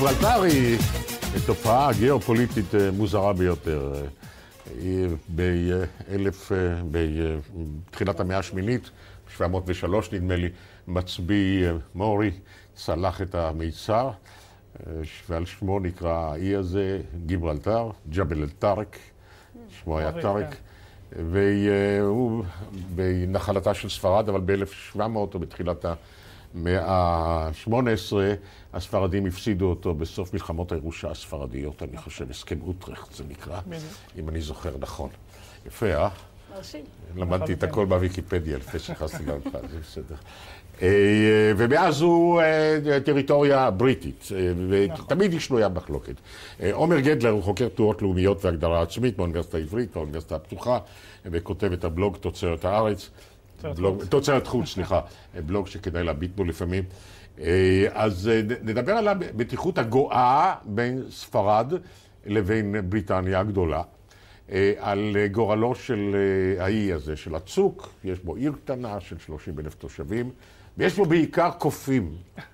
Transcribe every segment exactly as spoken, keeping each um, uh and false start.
גיברלטר היא תופעה גיאופוליטית מוזרה ביותר. באלף, בתחילת המאה השמינית, שבע מאות ושלוש נדמה לי, מצביא מורי צלח את המיצר, ועל שמו נקרא האי הזה גיברלטר, ג'בל אל טארק, שמו היה טארק, והוא בנחלתה של ספרד, אבל ב-אלף ושבע מאות או בתחילת המאה ה-שמונה עשרה, הספרדים הפסידו אותו בסוף מלחמות הירושה הספרדיות, אני חושב, הסכם אוטרכט זה נקרא, אם אני זוכר נכון. יפה, אה? מרשים. למדתי את הכל בוויקיפדיה, לפני שחסתי גם לך, זה בסדר. ומאז הוא טריטוריה בריטית, ותמיד היא שנויה במחלוקת. עומר גדלר הוא חוקר תנועות לאומיות והגדרה עצמית באוניברסיטה העברית, באוניברסיטה הפתוחה, וכותב את הבלוג תוצרת הארץ, תוצרת חוץ, סליחה, בלוג שכדאי להביט בו לפעמים. אז נדבר על המתיחות הגואה בין ספרד לבין בריטניה הגדולה, על גורלו של האי הזה, של הצוק. יש בו עיר קטנה של שלושים אלף תושבים, ויש בו בעיקר קופים.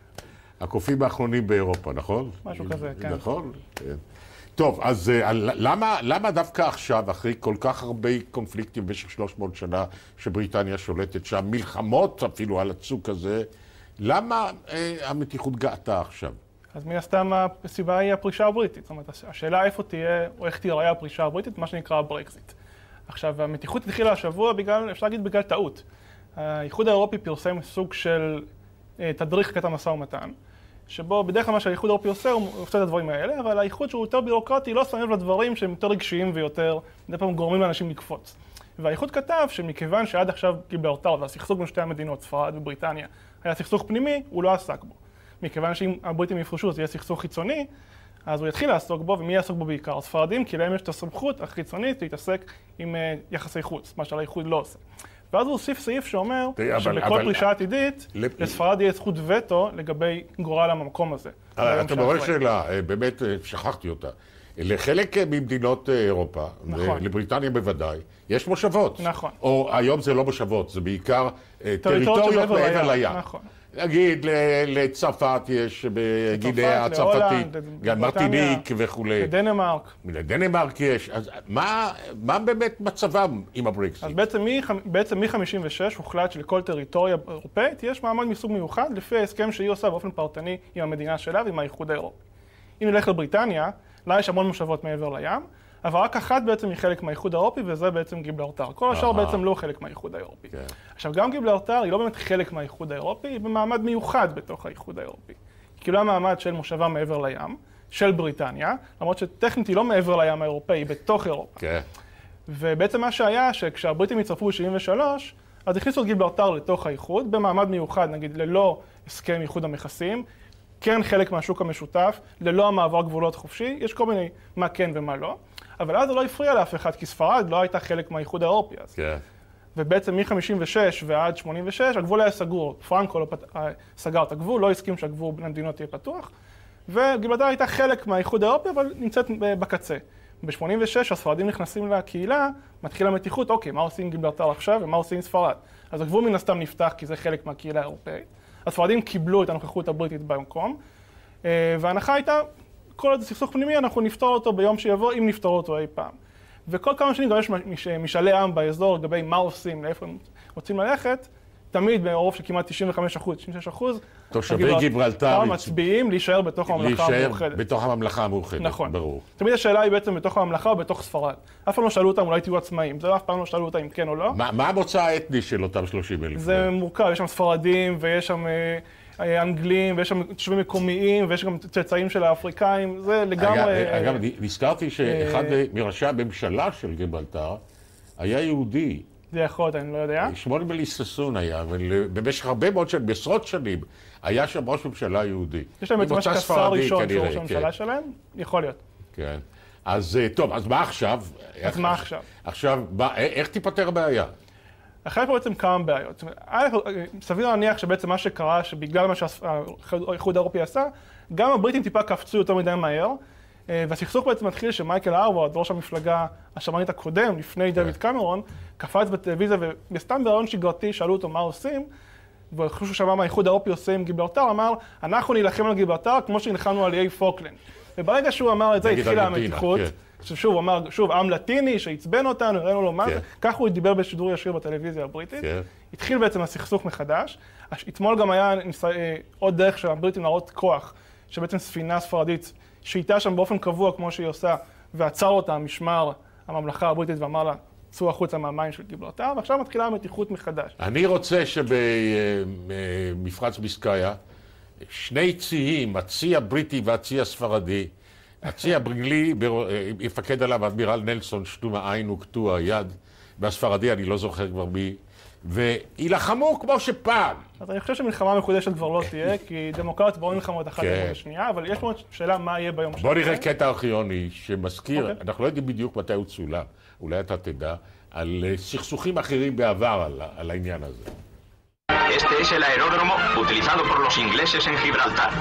הקופים האחרונים באירופה, נכון? משהו כזה, כן. נכון? כן. טוב, אז למה, למה דווקא עכשיו, אחרי כל כך הרבה קונפליקטים במשך שלוש מאות שנה שבריטניה שולטת שם, מלחמות אפילו על הצוק הזה, למה אה, המתיחות גאתה עכשיו? אז מן הסתם הסיבה היא הפרישה הבריטית. זאת אומרת, השאלה איפה תהיה, או איך תיראה הפרישה הבריטית, מה שנקרא הברקזיט. עכשיו, המתיחות התחילה השבוע בגלל, אפשר להגיד בגלל טעות. האיחוד האירופי פרסם סוג של אה, תדריך קטע משא ומתן, שבו בדרך כלל מה שהאיחוד האירופי עושה, הוא עושה את הדברים האלה, אבל האיחוד שהוא יותר בירוקרטי לא שם לב לדברים שהם יותר רגשיים ויותר, מדי פעם גורמים לאנשים לקפוץ. והאיחוד כתב שמכיוון שעד עכשיו גיברלטר והסכסוך בין שתי המדינות, ספרד ובריטניה, היה סכסוך פנימי, הוא לא עסק בו. מכיוון שאם הבריטים יפרשו, זה יהיה סכסוך חיצוני, אז הוא יתחיל לעסוק בו, ומי יעסוק בו בעיקר? הספרדים, כי להם יש את הסמכות החיצונית להתעסק עם uh, יחסי חוץ, מה שהאיחוד לא עושה. ואז הוא הוסיף סעיף שאומר שבכל פרישה עתידית, לספרד יהיה זכות וטו לגבי גורל המקום הזה. אתה מעורר שאלה, באמת שכחתי אותה. לחלק ממדינות אירופה, לבריטניה בוודאי, יש מושבות. נכון. או היום זה לא מושבות, זה בעיקר טריטוריות מעבר לים. נכון. נגיד, לצרפת יש, בגינאה הצרפתית, גם מרטיניק וכולי. לדנמרק. לדנמרק יש. אז מה, מה באמת מצבם עם הברקזיט? אז בעצם מ-חמישים ושש הוחלט שלכל טריטוריה אירופאית יש מעמד מסוג מיוחד, לפי ההסכם שהיא עושה באופן פרטני עם המדינה שלה ועם האיחוד האירופי. אם נלך לבריטניה, לה יש המון מושבות מעבר לים, אבל רק אחת בעצם היא חלק מהאיחוד האירופי, וזה בעצם גיברלטר. כל השאר בעצם לא חלק מהאיחוד האירופי. עכשיו, גם גיברלטר היא לא באמת חלק מהאיחוד האירופי, היא במעמד מיוחד בתוך האיחוד האירופי. היא כאילו המעמד של מושבה מעבר לים, של בריטניה, למרות שטכנית היא לא מעבר לים האירופאי, היא בתוך אירופה. ובעצם מה שהיה, שכשהבריטים הצטרפו ב-שבעים ושלוש, אז הכניסו את גיברלטר לתוך האיחוד, במעמד מיוחד, נגיד, ללא הסכם איחוד המכסים, כן חלק מהשוק המשותף, ללא המעבר גבולות חופשי, יש כל מיני מה כן ומה לא. אבל אז זה לא הפריע לאף אחד, כי ספרד לא הייתה חלק מהאיחוד האירופי אז. כן. ובעצם מ-חמישים ושש ועד שמונים ושש, הגבול היה סגור. פרנקו לא פת... סגר את הגבול, לא הסכים שהגבול בין המדינות יהיה פתוח, וגיברלטר הייתה חלק מהאיחוד האירופי, אבל נמצאת בקצה. ב-שמונים ושש הספרדים נכנסים לקהילה, מתחילה מתיחות, אוקיי, מה עושים גיברלטר עכשיו ומה עושים ספרד? אז הגבול מן הסתם נפתח, כי זה חלק מהקהילה האירופאית. הספרדים קיבלו את הנוכחות הבריטית במקום, וההנחה הייתה, כל עוד סכסוך פנימי, אנחנו נפתור אותו ביום שיבוא, אם נפתור אותו אי פעם. וכל כמה שנים גם יש משאלי עם באזור לגבי מה עושים, לאיפה הם רוצים ללכת, תמיד ברוב של כמעט תשעים וחמישה אחוז, תשעים ושש אחוז, תושבי גיברלטר מצביעים להישאר בתוך הממלכה המאוחדת. להישאר בתוך הממלכה המאוחדת, נכון. ברור. תמיד השאלה היא בעצם בתוך הממלכה או בתוך ספרד. אף פעם לא שאלו אותם, אולי תהיו עצמאים. זה אף פעם לא שאלו אותם אם כן או לא. מה המוצא האתני של אותם שלושים אלף? זה מורכב, יש שם ספרדים ויש שם אנגלים, ויש שם תושבים מקומיים, ויש גם צאצאים של האפריקאים, זה לגמרי... אגב, נזכרתי שאחד מראשי הממשלה של גיברלטר היה יהודי. זה יכול להיות, אני לא יודע. שמואל בליססון היה, ובמשך הרבה מאוד שנים, בעשרות שנים, היה שם ראש ממשלה יהודי. יש להם את ממש כשר ראשון של ראש הממשלה שלהם? יכול להיות. כן. אז טוב, אז מה עכשיו? אז מה עכשיו? עכשיו, איך תיפטר הבעיה? אחרי פה בעצם כמה בעיות. סביר להניח שבעצם מה שקרה, שבגלל מה שהאיחוד האירופי עשה, גם הבריטים טיפה קפצו יותר מדי מהר, והסכסוך בעצם מתחיל שמייקל הארווארד, ראש המפלגה השמרנית הקודם, לפני דייוויד קמרון, קפץ בטלוויזיה, ובסתם ברעיון שגרתי שאלו אותו מה עושים, ואחרי שהוא שמע מה האיחוד האירופי עושה עם גיברלטר, אמר, אנחנו נילחם על גיברלטר כמו שנלחמנו על איי פוקלנד. וברגע שהוא אמר את זה, התחילה המתיחות. שוב, הוא אמר, שוב, עם לטיני שעצבן אותנו, ראינו לו מה זה, כך הוא דיבר בשידור ישיר בטלוויזיה הבריטית. התחיל בעצם הסכסוך מחדש. אתמול גם היה עוד דרך של הבריטים להראות כוח, שבעצם ספינה ספרדית שהייתה שם באופן קבוע כמו שהיא עושה, ועצר אותה משמר הממלכה הבריטית ואמר לה, צאו החוצה מהמים של גיברלטר, ועכשיו מתחילה המתיחות מחדש. אני רוצה שבמפרץ ביסקאיה, שני ציים, הצי הבריטי והצי הספרדי, הצי הבריטי יפקד עליו אדמירל נלסון, שתום העין וקטוע היד, והספרדי, אני לא זוכר כבר מי, וילחמו כמו שפעם. אז אני חושב שמלחמה מחודשת כבר לא תהיה, כי דמוקרטיות כבר נלחמות אחת מול השנייה, אבל יש מאוד שאלה מה יהיה ביום בוא נראה קטע ארכיוני שמזכיר, אנחנו לא יודעים בדיוק מתי הוא צולם, אולי אתה תדע, על סכסוכים אחרים בעבר על העניין הזה. Este es el aeródromo utilizado por los ingleses en Gibraltar.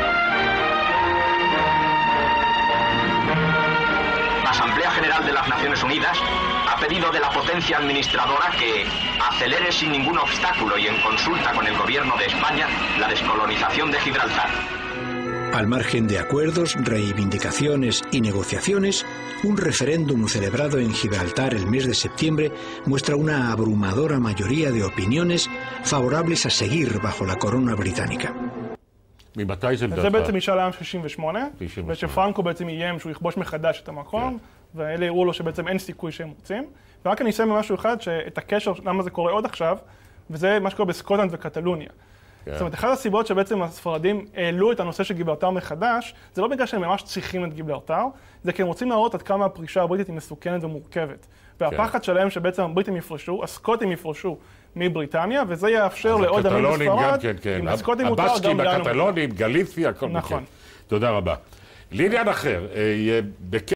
La Asamblea General de las Naciones Unidas ha pedido de la potencia administradora que acelere sin ningún obstáculo y en consulta con el gobierno de España la descolonización de Gibraltar. Al margen de acuerdos, reivindicaciones y negociaciones, un referéndum celebrado en Gibraltar el mes de septiembre muestra una abrumadora mayoría de opiniones favorables a seguir bajo la corona británica. ממתי זה לדעתך? זה בעצם משאל העם שישים ושמונה, ושפרנקו בעצם איים שהוא יכבוש מחדש את המקום, ואלה הראו לו שבעצם אין סיכוי שהם רוצים. ורק אני אסיים במשהו אחד, שאת הקשר, למה זה קורה עוד עכשיו, וזה מה שקורה בסקוטלנד וקטלוניה. זאת אומרת, אחת הסיבות שבעצם הספרדים העלו את הנושא של גיברלטר מחדש, זה לא בגלל שהם ממש צריכים את גיברלטר, זה כי הם רוצים להראות עד כמה הפרישה הבריטית היא מסוכנת ומורכבת. והפחד שלהם שבעצם הבריטים יפרשו, הסקוטים יפרשו מבריטניה, וזה יאפשר לעוד עמים בספרד, אם הסקוטים מותר גם הבסקים, לנו. הקטלונים, גליפיה, הכל מכן. תודה רבה. לעניין אחר,